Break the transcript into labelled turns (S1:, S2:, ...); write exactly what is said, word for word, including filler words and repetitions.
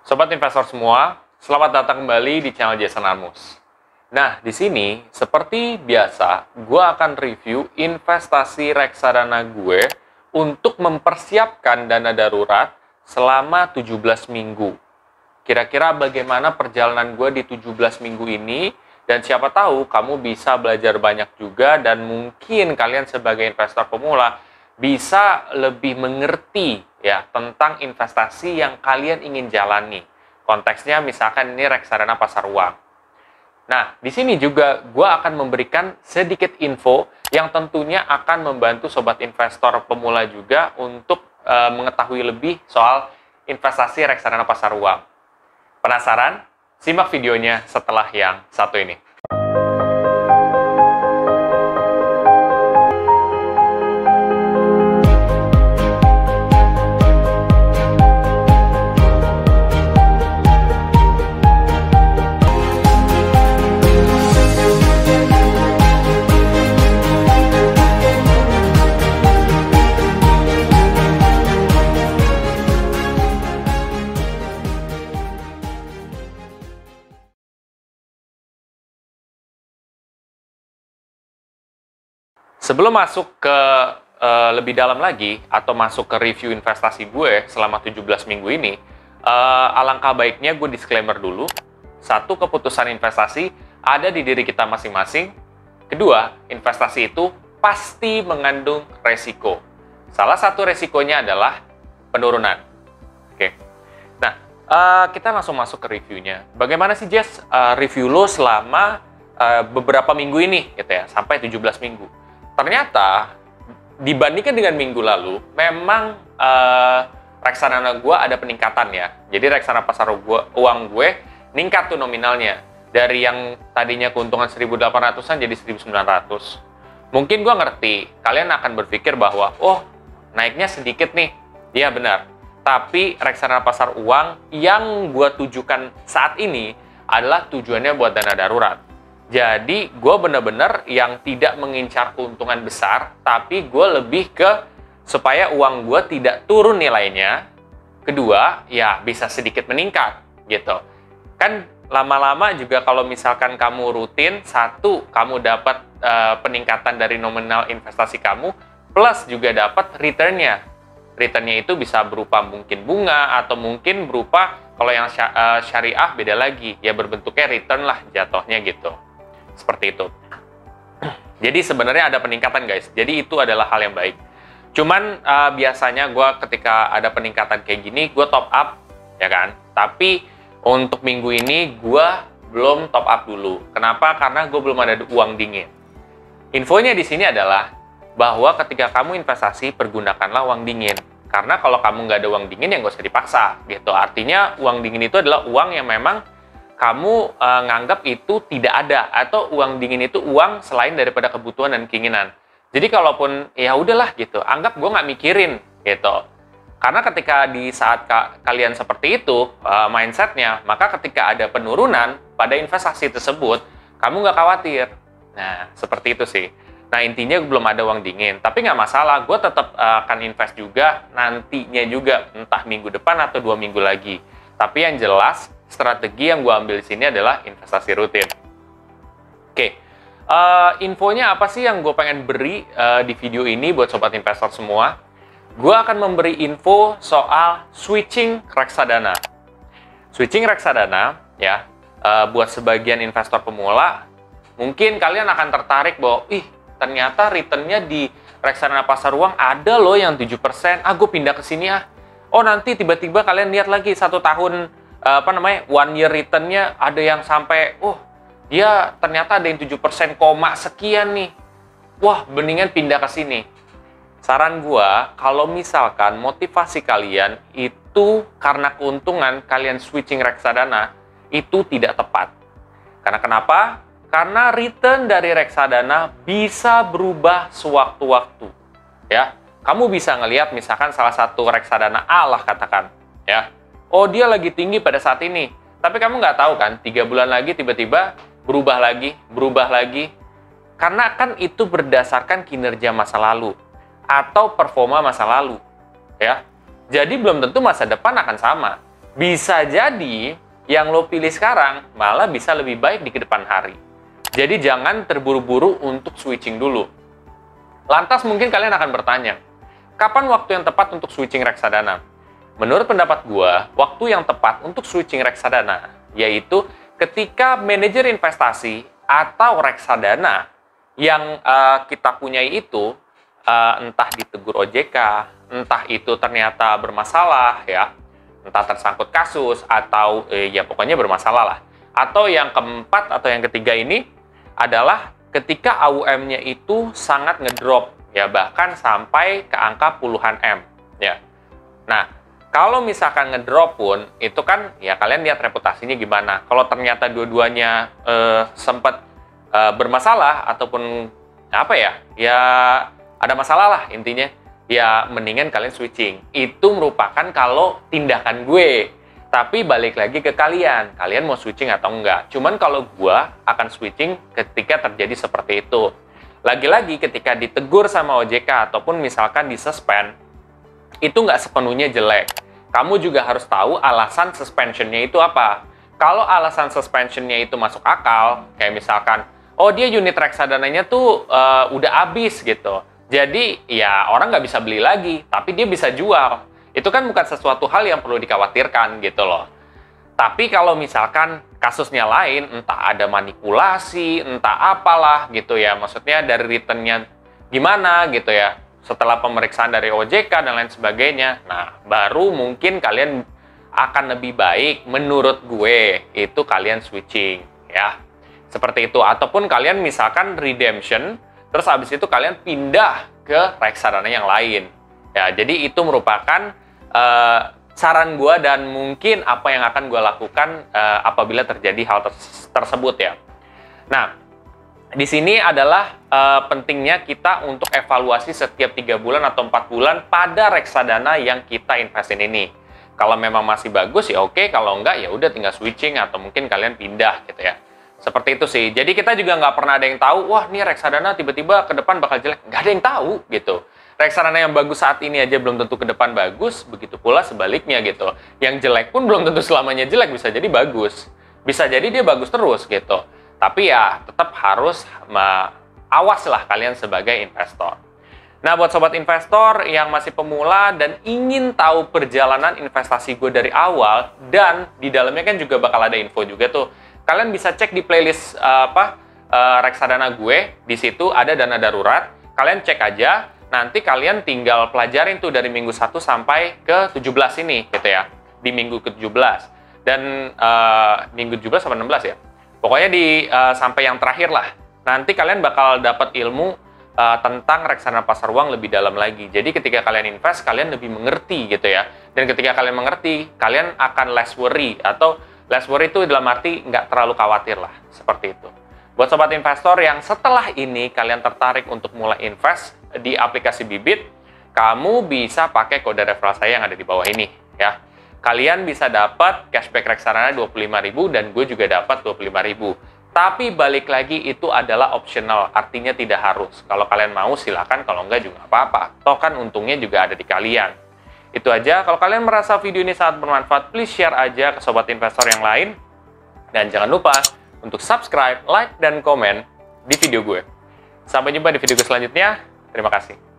S1: Sobat investor semua, selamat datang kembali di channel Jason Armus. Nah, di sini seperti biasa, gue akan review investasi reksadana gue untuk mempersiapkan dana darurat selama tujuh belas minggu. Kira-kira bagaimana perjalanan gue di tujuh belas minggu ini, dan siapa tahu kamu bisa belajar banyak juga, dan mungkin kalian sebagai investor pemula bisa lebih mengerti ya tentang investasi yang kalian ingin jalani. Konteksnya misalkan ini reksadana pasar uang. Nah, di sini juga gue akan memberikan sedikit info yang tentunya akan membantu sobat investor pemula juga untuk e, mengetahui lebih soal investasi reksadana pasar uang. Penasaran? Simak videonya setelah yang satu ini. Sebelum masuk ke uh, lebih dalam lagi, atau masuk ke review investasi gue selama tujuh belas minggu ini, uh, alangkah baiknya gue disclaimer dulu. Satu, keputusan investasi ada di diri kita masing-masing. Kedua, investasi itu pasti mengandung resiko. Salah satu resikonya adalah penurunan. Oke. Nah, uh, kita langsung masuk ke reviewnya. Bagaimana sih, Jess, uh, review lo selama uh, beberapa minggu ini, gitu ya, sampai tujuh belas minggu? Ternyata, dibandingkan dengan minggu lalu, memang uh, reksadana gue ada peningkatan ya. Jadi reksadana pasar gua, uang gue meningkat tuh nominalnya. Dari yang tadinya keuntungan seribu delapan ratusan jadi seribu sembilan ratus. Mungkin gue ngerti, kalian akan berpikir bahwa, oh, naiknya sedikit nih. Iya benar. Tapi reksadana pasar uang yang gue tujukan saat ini adalah tujuannya buat dana darurat. Jadi, gue bener-bener yang tidak mengincar keuntungan besar, tapi gue lebih ke supaya uang gue tidak turun nilainya. Kedua, ya bisa sedikit meningkat, gitu. Kan lama-lama juga kalau misalkan kamu rutin, satu, kamu dapat uh, peningkatan dari nominal investasi kamu, plus juga dapat return-nya. Return-nya itu bisa berupa mungkin bunga, atau mungkin berupa, kalau yang syariah beda lagi, ya berbentuknya return lah jatuhnya gitu. Seperti itu. Jadi sebenarnya ada peningkatan, guys. Jadi itu adalah hal yang baik. Cuman uh, biasanya gue ketika ada peningkatan kayak gini, gue top up, ya kan? Tapi untuk minggu ini gue belum top up dulu. Kenapa? Karena gue belum ada uang dingin. Infonya di sini adalah bahwa ketika kamu investasi, pergunakanlah uang dingin. Karena kalau kamu nggak ada uang dingin, ya nggak usah dipaksa. Gitu. Artinya uang dingin itu adalah uang yang memang kamu uh, nganggap itu tidak ada, atau uang dingin itu uang selain daripada kebutuhan dan keinginan. Jadi kalaupun ya udahlah gitu, anggap gue nggak mikirin gitu. Karena ketika di saat ka kalian seperti itu uh, mindsetnya, maka ketika ada penurunan pada investasi tersebut, kamu nggak khawatir. Nah seperti itu sih. Nah intinya belum ada uang dingin, tapi nggak masalah, gue tetap uh, akan invest juga nantinya juga, entah minggu depan atau dua minggu lagi. Tapi yang jelas, strategi yang gue ambil di sini adalah investasi rutin. Oke, uh, infonya apa sih yang gue pengen beri uh, di video ini buat sobat investor semua? Gue akan memberi info soal switching reksadana. Switching reksadana, ya, uh, buat sebagian investor pemula, mungkin kalian akan tertarik bahwa, ih, ternyata return-nya di reksadana pasar uang ada loh yang tujuh persen, ah gue pindah ke sini ah. Oh nanti tiba-tiba kalian lihat lagi satu tahun, apa namanya, one year return-nya ada yang sampai, oh, dia ternyata ada yang tujuh persen koma sekian nih. Wah, mendingan pindah ke sini. Saran gua, kalau misalkan motivasi kalian itu karena keuntungan kalian switching reksadana, itu tidak tepat. Karena kenapa? Karena return dari reksadana bisa berubah sewaktu-waktu. Ya, kamu bisa ngelihat misalkan salah satu reksadana A lah katakan, ya. Oh, dia lagi tinggi pada saat ini. Tapi kamu nggak tahu kan, tiga bulan lagi tiba-tiba berubah lagi, berubah lagi. Karena kan itu berdasarkan kinerja masa lalu atau performa masa lalu. Ya, jadi belum tentu masa depan akan sama. Bisa jadi yang lo pilih sekarang malah bisa lebih baik di kedepan hari. Jadi jangan terburu-buru untuk switching dulu. Lantas mungkin kalian akan bertanya, kapan waktu yang tepat untuk switching reksadana? Menurut pendapat gua, waktu yang tepat untuk switching reksadana yaitu ketika manajer investasi atau reksadana yang uh, kita punyai itu uh, entah ditegur O J K, entah itu ternyata bermasalah ya, entah tersangkut kasus atau eh, ya pokoknya bermasalah lah. Atau yang keempat atau yang ketiga ini adalah ketika A U M-nya itu sangat ngedrop ya, bahkan sampai ke angka puluhan M ya. Nah, kalau misalkan ngedrop pun, itu kan ya kalian lihat reputasinya gimana. Kalau ternyata dua-duanya eh, sempat eh, bermasalah ataupun apa ya, ya ada masalah lah intinya, ya mendingan kalian switching. Itu merupakan kalau tindakan gue. Tapi balik lagi ke kalian, kalian mau switching atau enggak. Cuman kalau gue akan switching ketika terjadi seperti itu. Lagi-lagi ketika ditegur sama O J K ataupun misalkan disuspend, itu nggak sepenuhnya jelek. Kamu juga harus tahu alasan suspensionnya itu apa. Kalau alasan suspensionnya itu masuk akal, kayak misalkan, oh dia unit reksadananya tuh uh, udah habis gitu. Jadi ya orang nggak bisa beli lagi, tapi dia bisa jual. Itu kan bukan sesuatu hal yang perlu dikhawatirkan gitu loh. Tapi kalau misalkan kasusnya lain, entah ada manipulasi, entah apalah gitu ya, maksudnya dari returnnya gimana gitu ya, setelah pemeriksaan dari O J K dan lain sebagainya, nah baru mungkin kalian akan lebih baik menurut gue itu kalian switching ya, seperti itu. Ataupun kalian misalkan redemption, terus habis itu kalian pindah ke reksadana yang lain ya. Jadi itu merupakan uh, saran gue dan mungkin apa yang akan gue lakukan uh, apabila terjadi hal ter- tersebut ya. Nah, di sini adalah uh, pentingnya kita untuk evaluasi setiap tiga bulan atau empat bulan pada reksadana yang kita investin ini. Kalau memang masih bagus ya oke, kalau enggak ya udah tinggal switching atau mungkin kalian pindah gitu ya. Seperti itu sih. Jadi kita juga nggak pernah ada yang tahu, wah nih reksadana tiba-tiba ke depan bakal jelek. Nggak ada yang tahu gitu. Reksadana yang bagus saat ini aja belum tentu ke depan bagus, begitu pula sebaliknya gitu. Yang jelek pun belum tentu selamanya jelek, bisa jadi bagus. Bisa jadi dia bagus terus gitu. Tapi ya tetap harus awas lah kalian sebagai investor. Nah, buat sobat investor yang masih pemula dan ingin tahu perjalanan investasi gue dari awal, dan di dalamnya kan juga bakal ada info juga tuh. Kalian bisa cek di playlist uh, apa uh, reksadana gue, di situ ada dana darurat. Kalian cek aja, nanti kalian tinggal pelajarin tuh dari minggu satu sampai ke tujuh belas ini gitu ya. Di minggu ke tujuh belas. Dan uh, minggu tujuh belas sampai enam belas ya. Pokoknya di uh, sampai yang terakhir lah. Nanti kalian bakal dapat ilmu uh, tentang reksadana pasar uang lebih dalam lagi. Jadi ketika kalian invest, kalian lebih mengerti gitu ya. Dan ketika kalian mengerti, kalian akan less worry. Atau less worry itu dalam arti nggak terlalu khawatir lah. Seperti itu. Buat sobat investor yang setelah ini kalian tertarik untuk mulai invest di aplikasi Bibit, kamu bisa pakai kode referral saya yang ada di bawah ini ya. Kalian bisa dapat cashback reksadana dua puluh lima ribu dan gue juga dapat dua puluh lima ribu. Tapi balik lagi itu adalah optional, artinya tidak harus. Kalau kalian mau silakan, kalau enggak juga apa-apa. Toh kan untungnya juga ada di kalian. Itu aja. Kalau kalian merasa video ini sangat bermanfaat, please share aja ke sobat investor yang lain. Dan jangan lupa untuk subscribe, like, dan komen di video gue. Sampai jumpa di video gue selanjutnya. Terima kasih.